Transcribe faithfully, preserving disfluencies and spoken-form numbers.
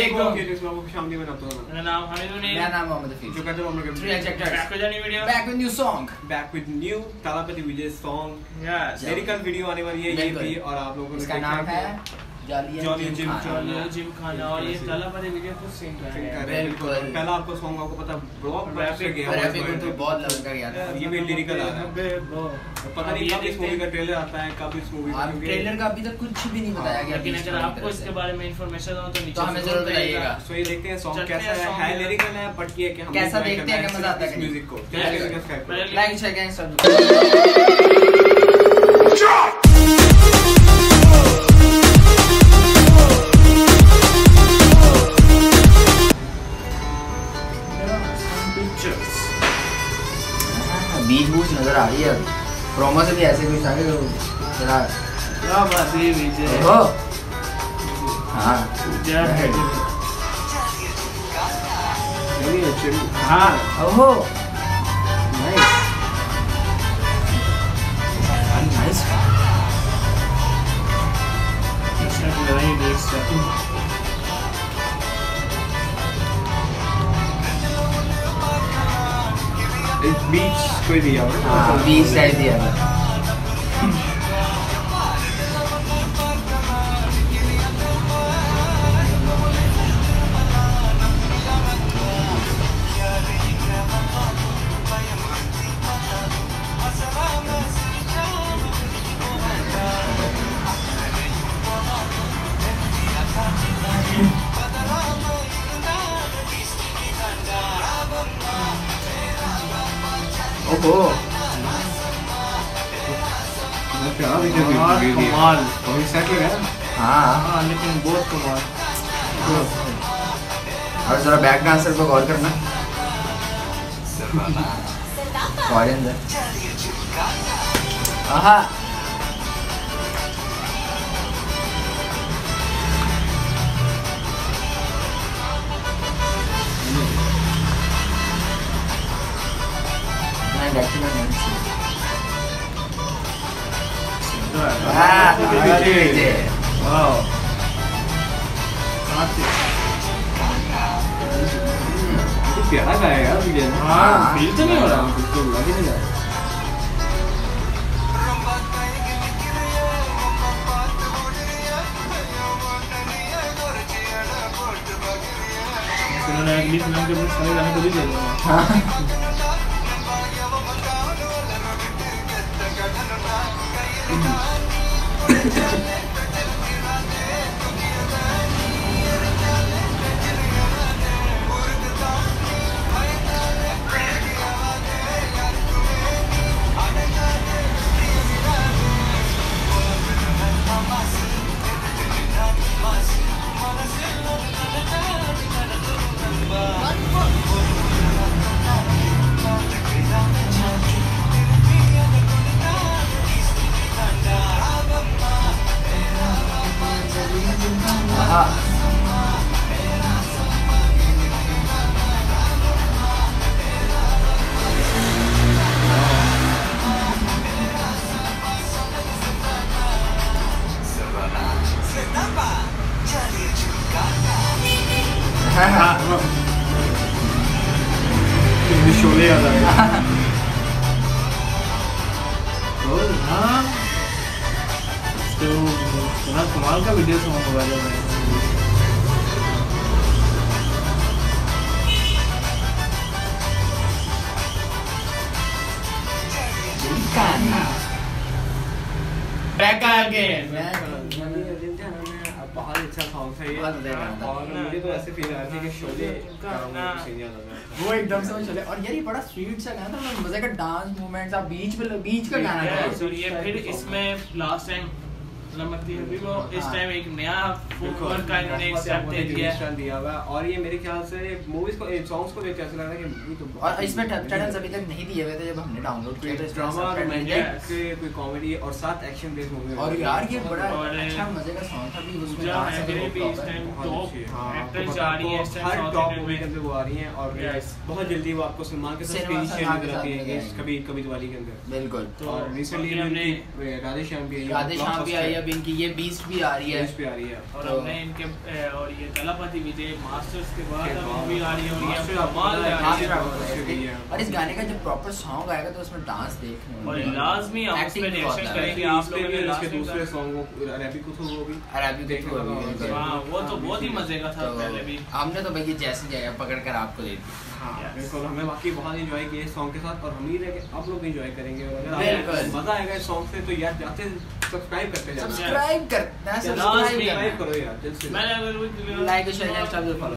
वालेकुम। शामली में नाम मेरा नाम हामिद मुनीर। मेरा नाम मोहम्मद हफीज। जो कहते हैं हम लोग three actor back with new video. Back with new song. Back with new Thalapathy Vijay song. Yes. Lyrical video आने वाली है ये भी, और आप लोगों को इसका नाम है जॉली जिम खाना। जिम खाना और ये तालापति विजय खुद सिंग कर रहे हैं। बिल्कुल। पहला आपको सॉन्ग आपको पता ब्लॉक बस्टर गया, रैपिंग तो बहुत लव का गया था। ये भी लिरिकल आ रहा है, पता नहीं कब इस मूवी का ट्रेलर आता है, कब इस मूवी का ट्रेलर का अभी तक कुछ भी नहीं बताया गया। लेकिन अगर आपको इसके बारे में इंफॉर्मेशन हो तो नीचे हमें जरूर बताइएगा। सो ये देखते हैं सॉन्ग कैसा है, है लिरिकल है बट ये कि हम कैसा देखते हैं, मजा आता है म्यूजिक को। लाइक शेयर करें सब। बीच बूच नजर आ रही है प्रोमो से भी ऐसे कुछ था कि जरा क्या बात है विजय। हो हाँ हाँ ओहो नाइस नाइस। बीच कोई दिया हुआ है। हाँ बीच टाइप दिया है। ओहो कमाल और सेट लगा है। हाँ हाँ लेकिन बहुत कमाल। और जरा बैक डांसर को कॉल करना फॉरेन है। आहा प्यारा गाया यार विजय। हाँ फील तो नहीं हो रहा। बिल्कुल लगे नहीं रहा। उन्होंने अगली फिल्म के सारे गाने को भी दे दिया। शोले याद आ गया। हाँ तो बड़ा कमाल का वीडियो सॉन्ग होगा जब मैं बैक अगेन। बहुत अच्छा सॉन्ग था ये, और मुझे तो ऐसे फील आ रही थी कि शोले का सीन याद आ गया। वो एकदम से चले। और यार ये बड़ा स्वीट सा गाना था, मजे का डांस मूवमेंट्स। आप बीच पे बीच का गाना था। और ये फिर इसमें लास्ट टाइम लमकती है वो इस टाइम एक नया फुटबॉल का इन्होंने एक स्टेप दे दिया है दिया हुआ। और ये मेरे ख्याल से मूवीज को सॉन्ग्स को देख के ऐसा लग रहा है कि मूवी तो। और इसमें टाइटल्स अभी तक नहीं दिए हुए थे जब हमने डाउनलोड किया, तो ड्रामा रोमांटिक कोई कॉमेडी और साथ एक्शन बेस्ड मूवी। और यार ये बड़ा अच्छा मजे का सॉन्ग था भी। उसमें डांस भी इस टाइम टॉप एक्ट्रेस जा रही है, इस टाइम हर टॉप मूवी के अंदर वो आ रही हैं। और बहुत जल्दी वो आपको सलमान के साथ स्क्रीन शेयर नजर आती है कभी कभी दिवाली के अंदर। बिल्कुल। और रिसेंटली हमने राधे श्याम भी आई है। राधे श्याम भी आई है, अभी इनकी ये बीस्ट भी आ रही है पे आ रही है और तो- हमने इनके ए, और ये दलापति विजय मास्टर्स के बाद के अब बाद- मूवी आ रही है और ये मास्टर कमाल आपको है पता है, ये। मास्टर- और इस गाने का जब प्रॉपर सॉन्ग आएगा तो उसमें डांस देखने को और मिलेगा। लाजमी हम उस पे Acting रिएक्शन बहुत है। करेंगे आप आप लोगों ने उसके लास्ट दूसरे सॉन्ग को रैपी को तो वो भी अरबी देखो अभी हाँ वो तो बहुत ही मजे का था तो पहले भी। हमने तो भैया जैसे जगह पकड़ कर आपको दे दी हाँ Yes. बिल्कुल हमें बाकी बहुत इंजॉय किए इस सॉन्ग के साथ और उम्मीद है कि आप लोग इंजॉय करेंगे और अगर बिल्कुल। आपको मजा आएगा इस सॉन्ग से तो यार जाते सब्सक्राइब करते जाना सब्सक्राइब करना लास्ट में सब्सक्राइब सब्सक्राइब करना करो यार जल्द से जल्द। मैंने अगर वो लाइक और शेयर नेक्स्ट टाइम फॉलो